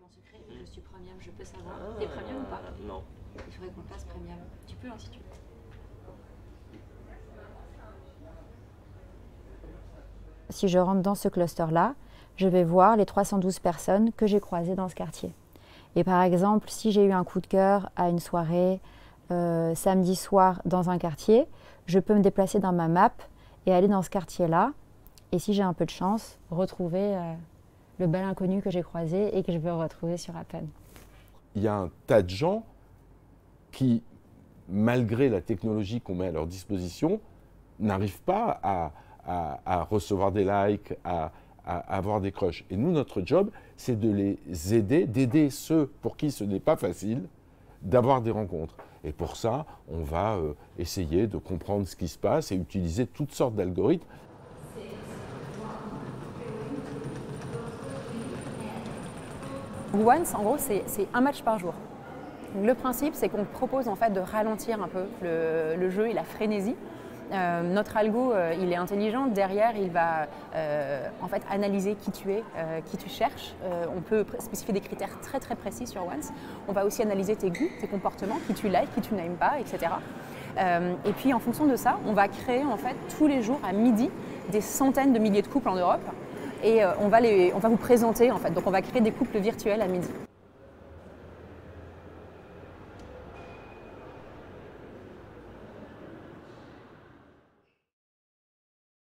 secret, je suis premium, je peux savoir. T'es premium ou pas? Non. Il faudrait qu'on le passe premium. Tu peux, hein, si tu veux. Si je rentre dans ce cluster-là, je vais voir les 312 personnes que j'ai croisées dans ce quartier. Et par exemple, si j'ai eu un coup de cœur à une soirée samedi soir dans un quartier, je peux me déplacer dans ma map et aller dans ce quartier-là. Et si j'ai un peu de chance, retrouver le bel inconnu que j'ai croisé et que je veux retrouver sur Appen. Il y a un tas de gens qui, malgré la technologie qu'on met à leur disposition, n'arrivent pas à recevoir des likes, à avoir des crushs. Et nous, notre job, c'est de les aider, d'aider ceux pour qui ce n'est pas facile d'avoir des rencontres. Et pour ça, on va essayer de comprendre ce qui se passe et utiliser toutes sortes d'algorithmes. Once, en gros, c'est un match par jour. Donc, le principe, c'est qu'on propose en fait de ralentir un peu le jeu et la frénésie. Notre algo, il est intelligent. Derrière, il va en fait analyser qui tu es, qui tu cherches. On peut spécifier des critères très très précis sur Once. On va aussi analyser tes goûts, tes comportements, qui tu likes, qui tu n'aimes pas, etc. Et puis en fonction de ça, on va créer en fait tous les jours à midi des centaines de milliers de couples en Europe. Et on va vous présenter en fait. Donc on va créer des couples virtuels à midi.